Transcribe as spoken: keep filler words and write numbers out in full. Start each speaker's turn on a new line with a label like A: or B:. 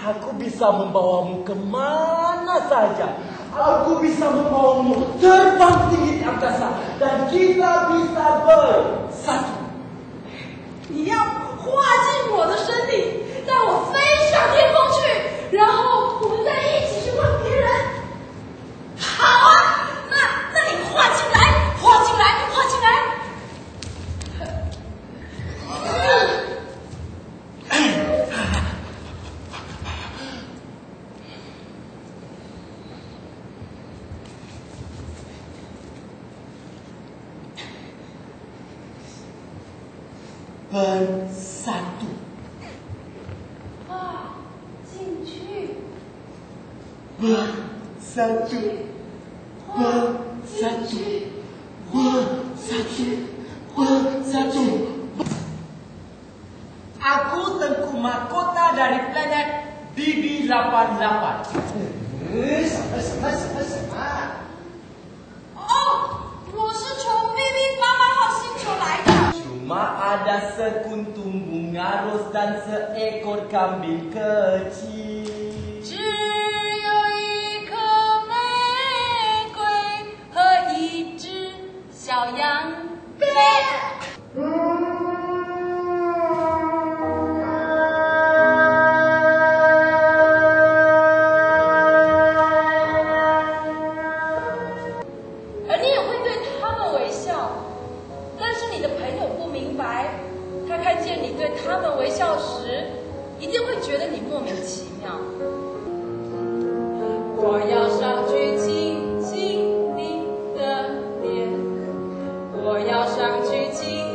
A: Aku bisa membawamu kemana saja. Aku bisa membawamu terbang tinggi di angkasa. Dan kita bisa bersatu.
B: 你要跨进我的身体，带我飞上天空去，然后我们再一起去问别人。好啊，那那你跨进来，跨进来，跨进来。
A: Bersatu.
B: Wah, 进去。
A: Bersatu. Bersatu. Bersatu. Bersatu. Aku Tengku Mahkota dari planet B B delapan puluh delapan. Eh, sabar, sabar, sabar, sabar.
B: 哦，我是从 B B 八八号星球来的。
A: Cuma ada sekuntum bunga ros dan seekor kambing kecil.
B: 只有一颗玫瑰和一只小羊呗。而你也会对他们微笑，但是你的朋友不明白，他看见你对他们微笑时，一定会觉得你莫名其妙。我要上去亲亲你的脸，我要上去亲。